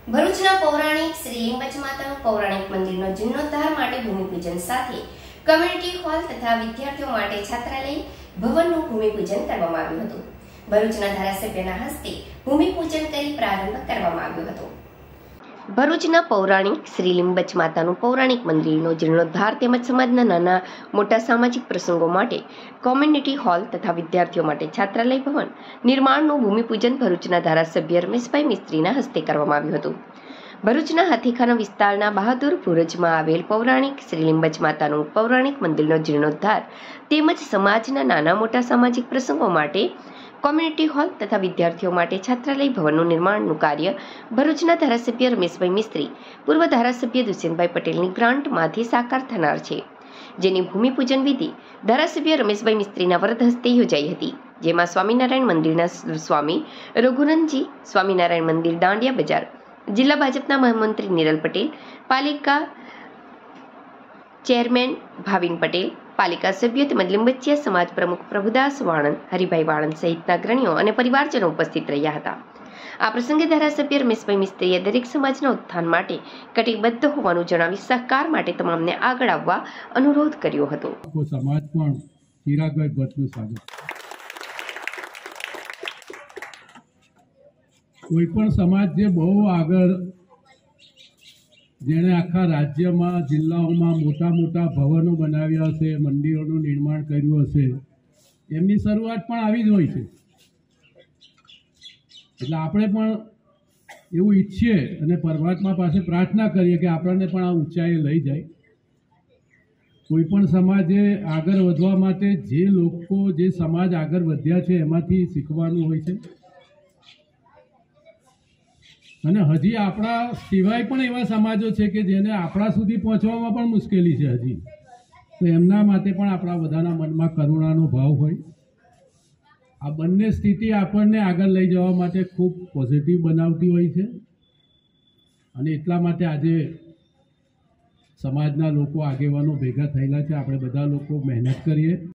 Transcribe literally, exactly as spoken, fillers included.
ભરૂચના પૌરાણિક શ્રી લીંબચ માતાનું પૌરાણિક મંદિરનો જીર્ણોદ્ધાર માટે ભૂમિપૂજન સાથે કમ્યુનિટી હોલ તથા વિદ્યાર્થીઓ માટે છાત્રાલય ભવનનું ભૂમિપૂજન કરવામાં આવ્યું હતું। ભરૂચના ધારાસભ્યના હસ્તે ભૂમિપૂજન કરી પ્રારંભ કરવામાં આવ્યો હતો। ભરૂચના પૌરાણિક શ્રી લીંબચ માતાનું પૌરાણિક મંદિરનો જીર્ણોદ્ધાર તેમજ સમાજના નાના મોટા સામાજિક પ્રસંગો માટે કોમ્યુનિટી હોલ તથા વિદ્યાર્થીઓ માટે છાત્રાલય ભવન નિર્માણનું ભૂમિપૂજન ભરૂચના ધારાસભ્ય રમેશભાઈ મિસ્ત્રીના હસ્તે કરવામાં આવ્યું હતું। ભરૂચના હાથીખાના વિસ્તારના બહાદુર બુરુજમાં આવેલ પૌરાણિક શ્રી લીંબચ માતાનું પૌરાણિક મંદિરનો જીર્ણોદ્ધાર તેમજ સમાજના નાના મોટા સામાજિક પ્રસંગો માટે કોમ્યુનિટી હોલ તથા વિદ્યાર્થીઓ માટે છાત્રાલય ભવનનું નિર્માણનું કાર્ય ભરૂચના ધારાસભ્ય રમેશભાઈ મિસ્ત્રી પૂર્વ ધારાસભ્ય દુષ્યંતભાઈ પટેલની ગ્રાન્ટમાંથી સાકાર થનાર છે, જેની ભૂમિપૂજન વિધિ ધારાસભ્ય રમેશભાઈ મિસ્ત્રીના વરદ હસ્તે યોજાઈ હતી, જેમાં સ્વામિનારાયણ મંદિરના સ્વામી રઘુનંદજી, સ્વામિનારાયણ મંદિર દાંડિયા બજાર જિલ્લા ભાજપના મહામંત્રી નિરલ પટેલ, પાલિકા ચેરમેન ભાવિન પટેલ, પાલિકા સભ્ય તેમજ લીંબચિયા સમાજ પ્રમુખ પ્રભુદાસ વાણંદ, હરિભાઈ વાણંદ સહિતના અગ્રણીઓ અને પરિવારજનો ઉપસ્થિત રહ્યા હતા। આ પ્રસંગે ધારાસભ્ય રમેશભાઈ મિસ્ત્રીએ દરેક સમાજના ઉત્થાન માટે કટિબદ્ધ હોવાનું જણાવી સહકાર માટે તમામને આગળ આવવા અનુરોધ કર્યો હતો। સમાજ પણ ચિરાગભાઈ ભટ્ટનું સ્વાગત। કોઈ પણ સમાજ જે બહુ આગળ, જેણે આખા રાજ્યમાં જિલ્લાઓમાં મોટા મોટા ભવનો બનાવ્યા હશે, મંદિરોનું નિર્માણ કર્યું હશે, એમની શરૂઆત પણ આવી જ હોય છે। એટલે આપણે પણ એવું ઈચ્છીએ અને પરમાત્મા પાસે પ્રાર્થના કરીએ કે આપણને પણ આ ઊંચાઈએ લઈ જાય। કોઈ પણ સમાજે આગળ વધવા માટે જે લોકો જે સમાજ આગળ વધ્યા છે એમાંથી શીખવાનું હોય છે, અને હજી આપણા સિવાય પણ એવા સમાજો છે કે જેને આપણા સુધી પહોંચવામાં પણ મુશ્કેલી છે હજી, તો એમના માટે પણ આપણા બધાના મનમાં કરુણાનો ભાવ હોય। આ બંને સ્થિતિ આપણને આગળ લઈ જવા માટે ખૂબ પોઝિટિવ બનાવતી હોય છે, અને એટલા માટે આજે સમાજના લોકો આગેવાનો ભેગા થયેલા છે। આપણે બધા લોકો મહેનત કરીએ।